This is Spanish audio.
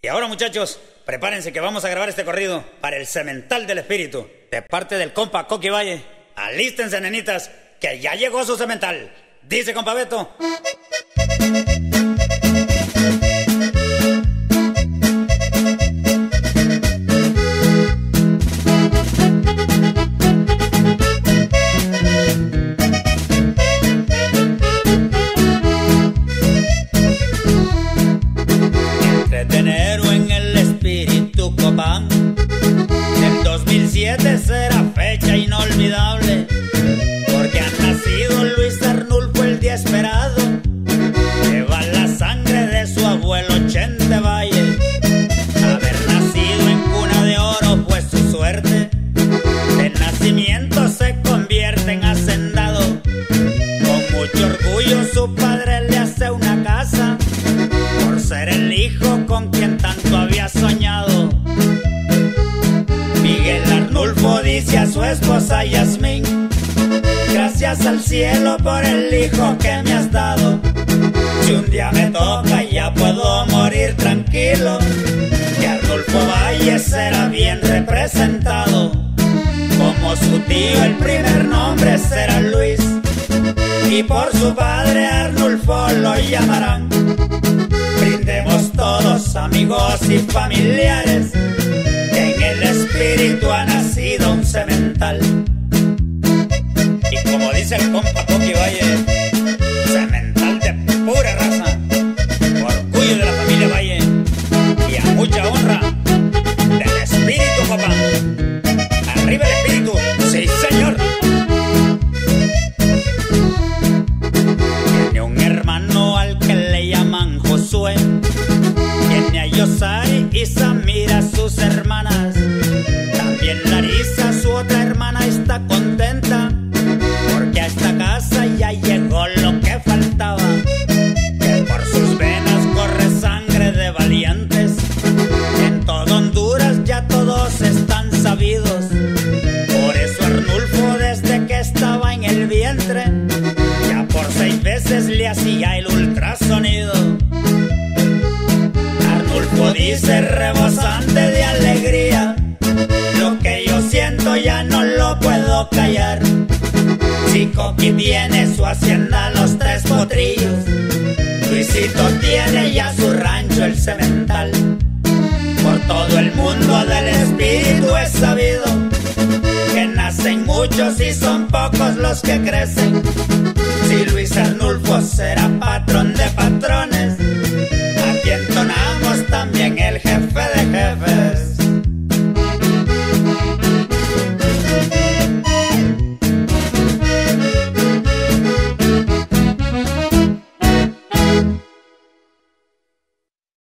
Y ahora, muchachos, prepárense que vamos a grabar este corrido para el Cemental del Espíritu, de parte del compa Coqui Valle. Alístense, nenitas, que ya llegó su cemental. Dice compa Beto. El 2007 será fecha inolvidable, porque ha nacido Luis Arnulfo, el día esperado. Lleva la sangre de su abuelo Chente Valle. Haber nacido en cuna de oro fue su suerte. De nacimiento se convierte en hacendado. Con mucho orgullo su padre le hace una casa, por ser el hijo con quien tanto había soñado. Miguel Arnulfo dice a su esposa Yasmín: gracias al cielo por el hijo que me has dado. Si un día me toca ya puedo morir tranquilo, que Arnulfo Valle será bien representado. Como su tío el primer nombre será Luis, y por su padre Arnulfo lo llamarán. Brindemos todos, amigos y familiares, en el espíritu ha nacido un cemental. Y como dice el compa Coqui Valle, cemental de pura raza, orgullo de la familia Valle y a mucha honra del espíritu, papá. Arriba el espíritu, sí señor. Tiene un hermano al que le llaman Josué. Tiene a Yosari y Samira, sus hermanas. También Larisa, su otra hermana, está contenta, porque a esta casa ya llegó lo que faltaba. Que por sus venas corre sangre de valientes. En todo Honduras ya todos están sabidos. Por eso Arnulfo, desde que estaba en el vientre, ya por 6 veces le hacía el ultrasonido. Arnulfo dice rebosante de alegría: lo que yo siento ya no lo puedo callar. Si Coqui tiene su hacienda Los Tres Potrillos, Luisito tiene ya su rancho el Cemental. Por todo el mundo del espíritu es sabido que nacen muchos y son pocos los que crecen. Si Luis Arnulfo será patrón de patrones, aquí entonamos también el jefe